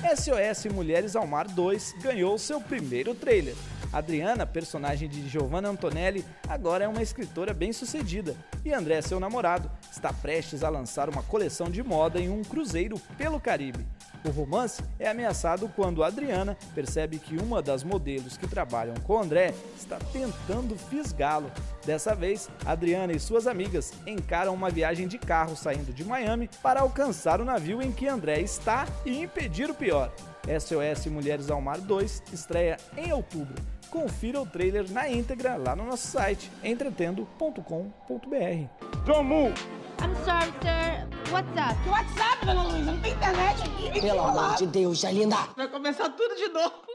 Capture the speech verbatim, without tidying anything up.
S O S Mulheres ao Mar dois ganhou seu primeiro trailer. Adriana, personagem de Giovanna Antonelli, agora é uma escritora bem-sucedida, e André, seu namorado, está prestes a lançar uma coleção de moda em um cruzeiro pelo Caribe. O romance é ameaçado quando Adriana percebe que uma das modelos que trabalham com André está tentando fisgá-lo. Dessa vez, Adriana e suas amigas encaram uma viagem de carro saindo de Miami para alcançar o navio em que André está e impedir o pior. S O S Mulheres ao Mar dois estreia em outubro. Confira o trailer na íntegra lá no nosso site entretendo ponto com ponto b r. Don't move! I'm sorry, sir. What's up? WhatsApp, dona Luísa? Não tem internet aqui. Pelo amor de Deus, Jalinda. Vai começar tudo de novo.